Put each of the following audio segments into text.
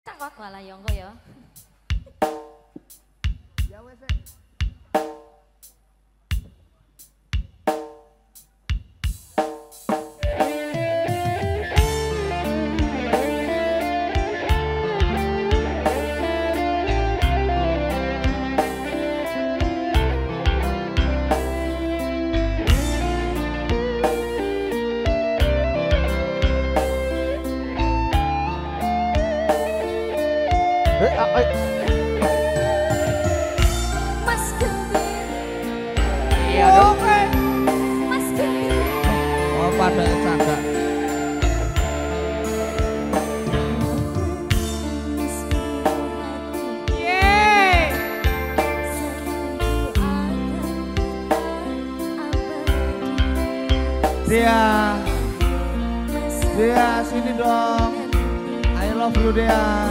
Cakot malah Yongko ya. Ya wes. Mas Gembir. Iya dong. Mas Gembir. Oh pada cagak. Dia sini dong. I love you Dia.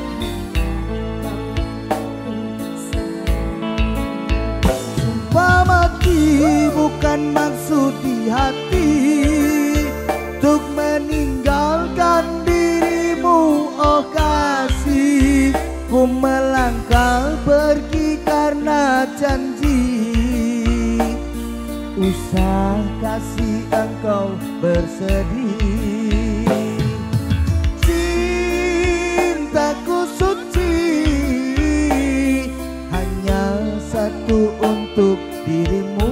Sumpah mati bukan maksud di hati untuk meninggalkan dirimu oh kasih. Ku melangkah pergi karena janji. Usah kasih engkau bersedih. Cintaku suci hanya satu untuk dirimu.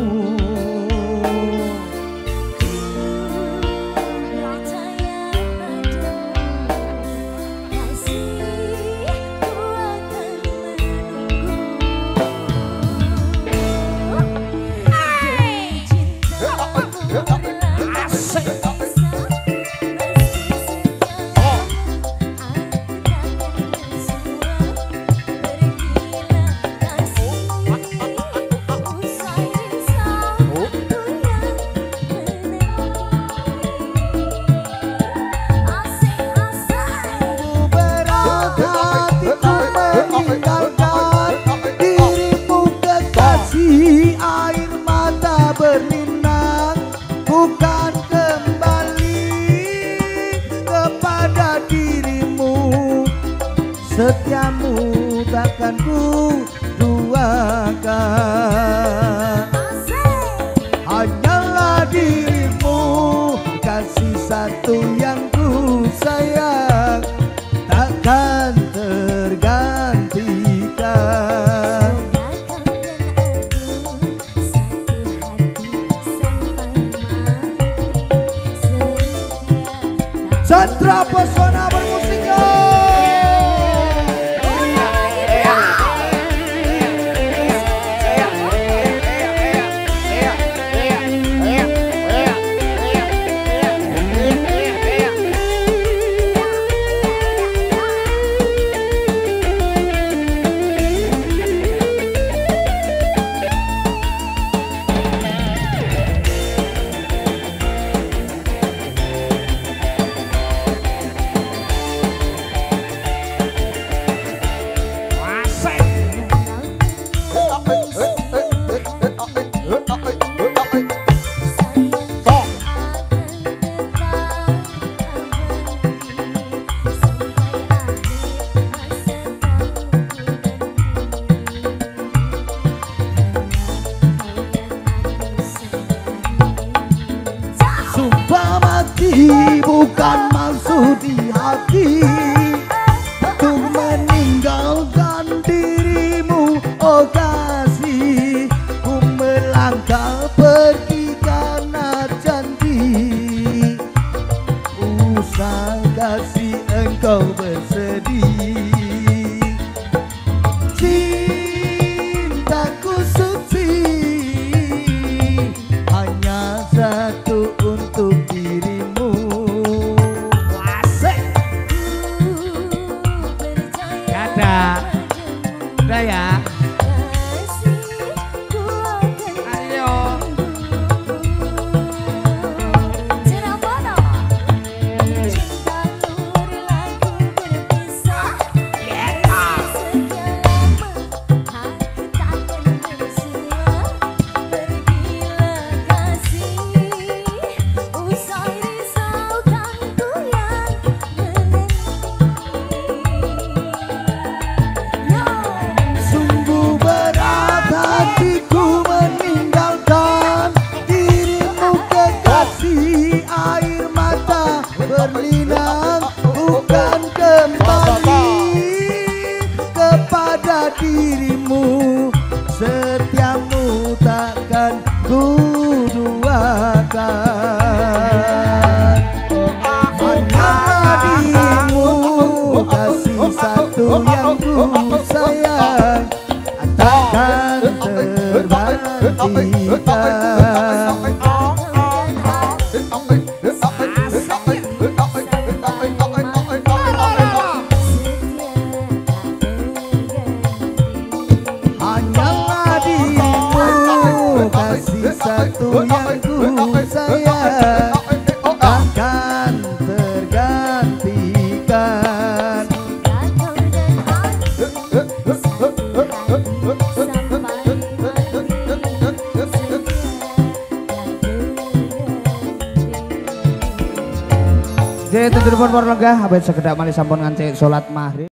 Berlinang bukan kembali kepada dirimu. Setiamu takkan ku duakan. Hanyalah dirimu kasih satu yang ku sayang, takkan tergantikan. Chandra Pesona bermusik yo. berlinang bukan kembali kepada dirimu, setiamu takkan ku duakan. Hanya dirimu kasih satu yang ku sayang, takkan tergantikan. Satu yang ku sayang takkan tergantikan. Jadi tentu pun lenggah abet sekedap malih sampun ngancik salat maghrib.